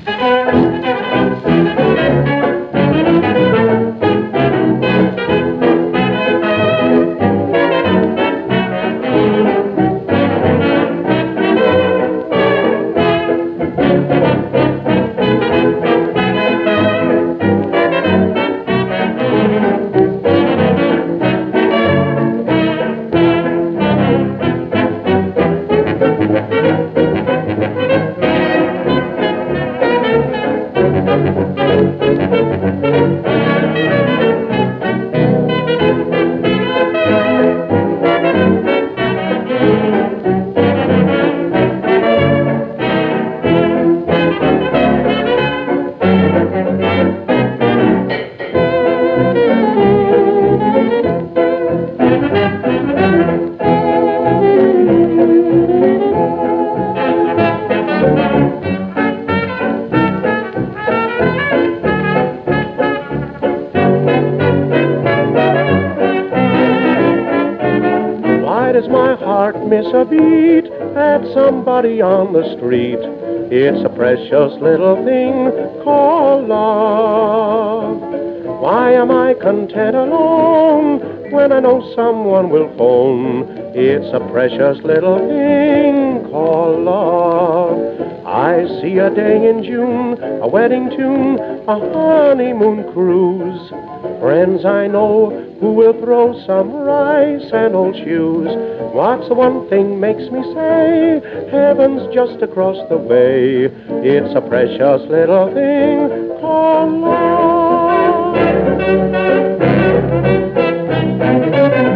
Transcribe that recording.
Miss a beat at somebody on the street. It's a precious little thing called love. Why am I content alone when I know someone will phone? It's a precious little thing called love. I see a day in June, a wedding tune, a honeymoon cruise. Friends I know who will throw some rice and old shoes. What's the one thing makes me say, heaven's just across the way. It's a precious little thing called love.